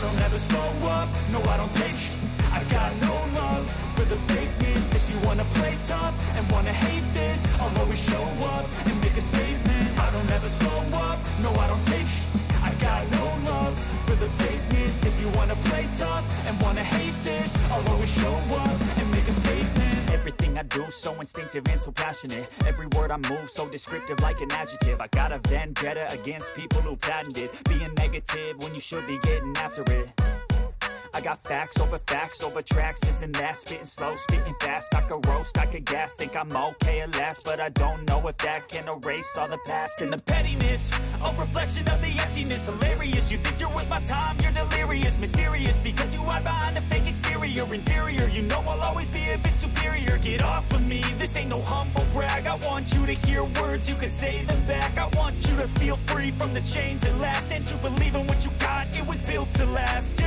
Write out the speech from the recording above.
don't ever slow up, no I don't take sh*t. I got no love for the fakeness. If you wanna play tough and wanna hate this, I'll always show up and make a statement. I don't ever slow up, no I don't take sh*t. I got no love for the fakeness. If you wanna play tough and wanna hate this, I'll always show up and make a statement. Everything I do so instinctive and so passionate. Every word I move so descriptive like an adjective. I got a vendetta against people who patented being negative when you should be getting after it. I got facts over tracks, this and that. Spitting slow, spitting fast. I could roast, I could gas. Think I'm okay at last, but I don't know if that can erase all the past. And the pettiness, a reflection of the emptiness. Hilarious, you think you're worth my time, you're delirious. Mysterious, because you hide behind a fake exterior. Inferior, you know I'll always be a bit superior. Get off of me, this ain't no humble brag. I want you to hear words, you can say them back. I want you to feel free from the chains that last, and to believe in what you got, it was built to last.